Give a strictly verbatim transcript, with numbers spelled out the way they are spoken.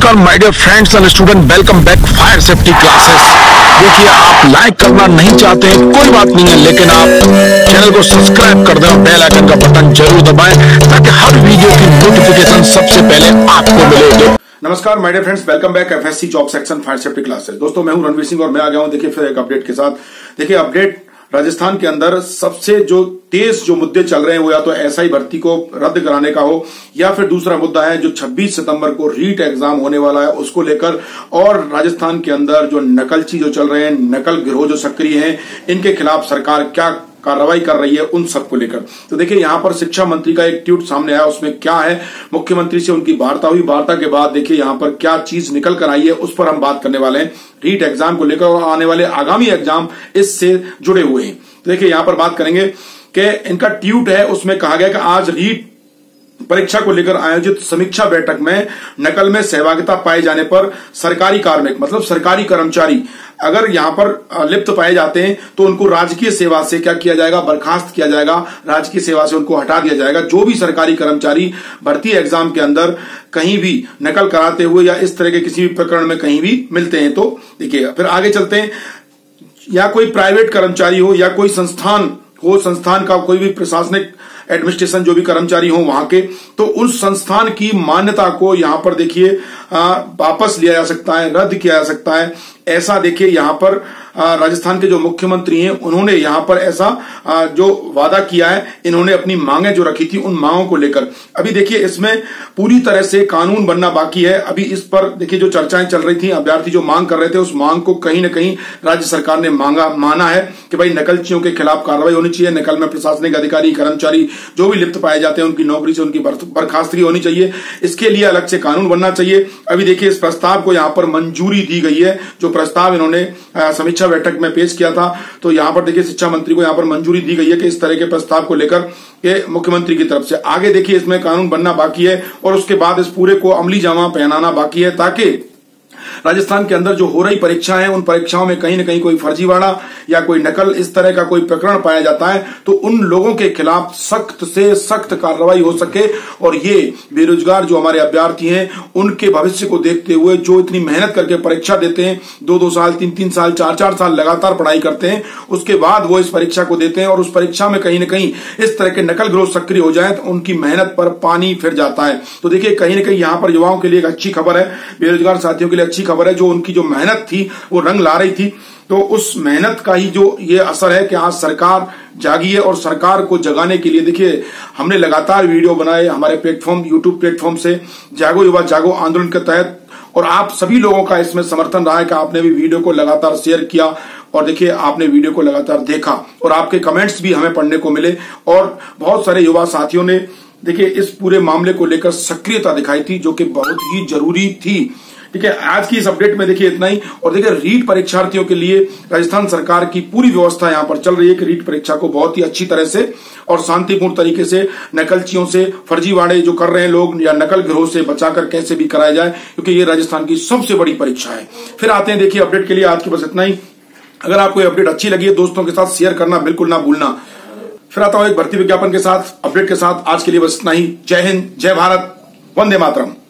नमस्कार my dear friends and student, welcome back fire safety classes. देखिए, आप like करना नहीं चाहते हैं कोई बात नहीं है, लेकिन आप चैनल को सब्सक्राइब कर दें और बेल आइकन का बटन जरूर दबाएं ताकि हर वीडियो की नोटिफिकेशन सबसे पहले आपको मिले। नमस्कार my dear friends, welcome back FSC job section fire safety classes. दोस्तों, मैं हूं रणवीर सिंह और मैं आ गया हूं देखिए फिर एक अपडेट के साथ। देखिए, अपडेट राजस्थान के अंदर सबसे जो तेज जो मुद्दे चल रहे हैं वो या तो एसआई भर्ती को रद्द कराने का हो, या फिर दूसरा मुद्दा है जो छब्बीस सितंबर को रीट एग्जाम होने वाला है उसको लेकर, और राजस्थान के अंदर जो नकलची जो चल रहे हैं, नकल गिरोह जो सक्रिय हैं, इनके खिलाफ सरकार क्या कार्रवाई कर रही है उन सबको लेकर। तो देखिए, यहां पर शिक्षा मंत्री का एक ट्वीट सामने आया, उसमें क्या है, मुख्यमंत्री से उनकी वार्ता हुई, वार्ता के बाद देखिए यहां पर क्या चीज निकल कर आई है उस पर हम बात करने वाले हैं। रीट एग्जाम को लेकर और आने वाले आगामी एग्जाम इससे जुड़े हुए हैं। तो देखिए, यहां पर बात करेंगे कि इनका ट्वीट है, उसमें कहा गया कि आज रीट परीक्षा को लेकर आयोजित समीक्षा बैठक में नकल में सहभागिता पाए जाने पर सरकारी कार्मिक मतलब सरकारी कर्मचारी अगर यहां पर लिप्त पाए जाते हैं तो उनको राजकीय सेवा से क्या किया जाएगा, बर्खास्त किया जाएगा, राजकीय सेवा से उनको हटा दिया जाएगा। जो भी सरकारी कर्मचारी भर्ती एग्जाम के अंदर कहीं भी नकल कराते हुए या इस तरह के किसी भी प्रकरण में कहीं भी मिलते हैं, तो देखिए फिर आगे चलते हैं। या कोई प्राइवेट कर्मचारी हो या कोई संस्थान हो, संस्थान का कोई भी प्रशासनिक एडमिनिस्ट्रेशन जो भी कर्मचारी हो वहां के, तो उस संस्थान की मान्यता को यहां पर देखिए वापस लिया जा सकता है, रद्द किया जा सकता है। ऐसा देखिए यहां पर आ, राजस्थान के जो मुख्यमंत्री हैं उन्होंने यहां पर ऐसा आ, जो वादा किया है, इन्होंने अपनी मांगे जो रखी थी उन मांगों को लेकर। अभी देखिए इसमें पूरी तरह से कानून बनना बाकी है। अभी इस पर देखिए जो चर्चाएं चल रही थी, अभ्यर्थी जो मांग कर रहे थे उस मांग को कहीं न कहीं राज्य सरकार ने मांगा माना है कि भाई नकलचियों के खिलाफ कार्रवाई होनी चाहिए, नकल में प्रशासनिक अधिकारी कर्मचारी जो भी लिप्त पाए जाते हैं उनकी नौकरी से उनकी बर्खास्तगी होनी चाहिए। इसके लिए अलग से कानून बनना चाहिए। अभी देखिए इस प्रस्ताव को यहां पर मंजूरी दी गई है, जो प्रस्ताव इन्होंने समीक्षा बैठक में पेश किया था। तो यहां पर देखिए शिक्षा मंत्री को यहां पर मंजूरी दी गई है कि इस तरह के प्रस्ताव को लेकर के मुख्यमंत्री की तरफ से आगे देखिए इसमें कानून बनना बाकी है और उसके बाद इस पूरे को अमली जामा पहनाना बाकी है, ताकि राजस्थान के अंदर जो हो रही परीक्षाएं हैं उन परीक्षाओं में कहीं न कहीं कोई फर्जीवाड़ा या कोई नकल इस तरह का कोई प्रकरण पाया जाता है तो उन लोगों के खिलाफ सख्त से सख्त कार्रवाई हो सके। और ये बेरोजगार जो हमारे अभ्यर्थी हैं उनके भविष्य को देखते हुए जो इतनी मेहनत करके परीक्षा देते हैं, दो दो साल तीन तीन साल चार चार साल लगातार पढ़ाई करते हैं, उसके बाद वो इस परीक्षा को देते हैं और उस परीक्षा में कहीं न कहीं इस तरह के नकल गिरोह सक्रिय हो जाए तो उनकी मेहनत पर पानी फिर जाता है। तो देखिए कहीं न कहीं यहाँ पर युवाओं के लिए एक अच्छी खबर है, बेरोजगार साथियों के लिए अच्छी खबर है। जो उनकी जो मेहनत थी वो रंग ला रही थी, तो उस मेहनत का ही जो ये असर है कि आज सरकार जागी है। और सरकार को जगाने के लिए देखिए हमने लगातार वीडियो बनाए हमारे प्लेटफॉर्म यूट्यूब प्लेटफॉर्म से, जागो युवा जागो आंदोलन के तहत, और आप सभी लोगों का इसमें समर्थन रहा है कि आपने भी वीडियो को लगातार शेयर किया और देखिए आपने वीडियो को लगातार देखा और आपके कमेंट्स भी हमें पढ़ने को मिले। और बहुत सारे युवा साथियों ने देखिए इस पूरे मामले को लेकर सक्रियता दिखाई थी, जो कि बहुत ही जरूरी थी। ठीक है, आज की इस अपडेट में देखिए इतना ही। और देखिए रीट परीक्षार्थियों के लिए राजस्थान सरकार की पूरी व्यवस्था यहां पर चल रही है कि रीट परीक्षा को बहुत ही अच्छी तरह से और शांतिपूर्ण तरीके से नकलचियों से, फर्जीवाड़े जो कर रहे हैं लोग या नकल गिरोह से बचाकर कैसे भी कराया जाए, क्योंकि ये राजस्थान की सबसे बड़ी परीक्षा है। फिर आते हैं देखिए अपडेट के लिए आज की बस इतना ही। अगर आपको अपडेट अच्छी लगी है दोस्तों के साथ शेयर करना बिल्कुल ना भूलना। फिर आता हूं एक भर्ती विज्ञापन के साथ, अपडेट के साथ। आज के लिए बस इतना ही। जय हिंद, जय भारत, वंदे मातरम।